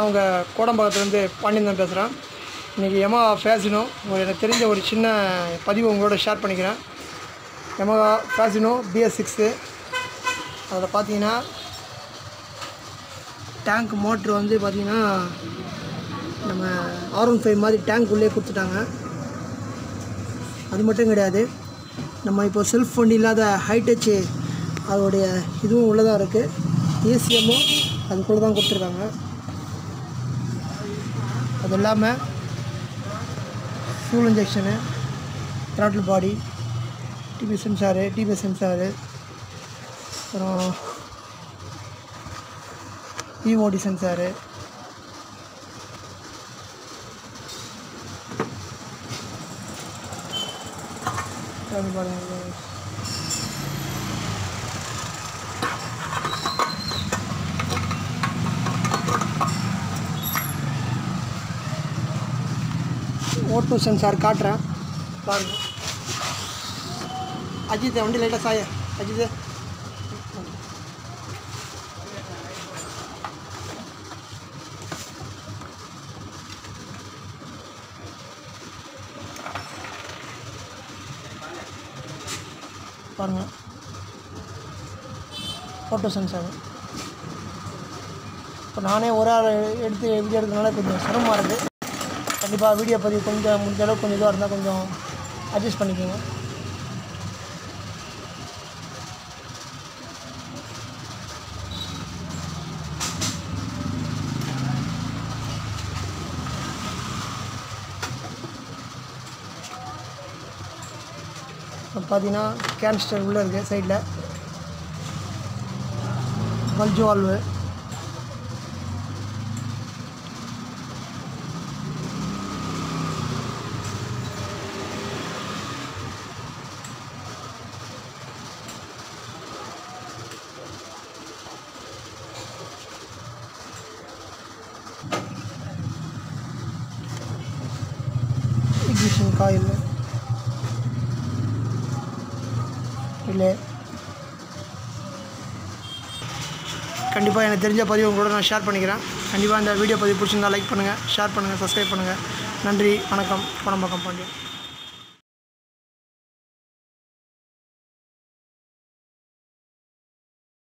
உங்கள் கோடம்பாக்கத்துலேருந்து பாண்டியன் பேசுகிறேன். இன்றைக்கி Yamaha.fascino எனக்கு தெரிஞ்ச ஒரு சின்ன பதிவு உங்களோட ஷேர் பண்ணிக்கிறேன். Yamaha.fascino bs6 அதில் பார்த்தீங்கன்னா டேங்க் மோட்ரு வந்து பார்த்திங்கன்னா நம்ம R15 மாதிரி டேங்க் உள்ளே கொடுத்துட்டாங்க. அது மட்டும் கிடையாது, நம்ம இப்போ செல்ஃப் வண்டி இல்லாத ஹைடச்சு அதோடைய இதுவும் உள்ளதாக இருக்குது. ஏசிஎம்மும் அதுக்குள்ளே தான் கொடுத்துருக்காங்க. அது இல்லாமல் fuel injection, throttle body, TPS sensor, அப்புறம் பிஓடி சென்சாரு, ஓட்டோ சென்சார் காட்டுறேன் பாருங்க. அஜித் வண்டி லைட்டாக சாய அஜித் பாருங்க. ஃபோட்டோ சென்சார் இப்போ நானே ஒரு ஆள் எடுத்து வீடியோ எடுக்கிறதுனால கொஞ்சம் சிரமமாக இருக்குது. கண்டிப்பாக வீடியோ பதிவு கொஞ்சம் முடிஞ்ச அளவுக்கு கொஞ்சம் இதாக இருந்தால் கொஞ்சம் அட்ஜஸ்ட் பண்ணிக்கோங்க. பார்த்தீங்கன்னா கேன்ஸ்டர் உள்ளே இருக்குது. சைடில் பல்ஜ் வால்வு, இக்னிஷன் காயில் இல்லை. கண்டிப்பாக எனக்கு தெரிஞ்ச பதிவு உங்களோட நான் ஷேர் பண்ணிக்கிறேன். கண்டிப்பாக இந்த வீடியோ பதிவு பிடிச்சிருந்தால் லைக் பண்ணுங்கள், ஷேர் பண்ணுங்கள், சப்ஸ்கிரைப் பண்ணுங்கள். நன்றி, வணக்கம். கோடம்பாக்கம் பாண்டியன்.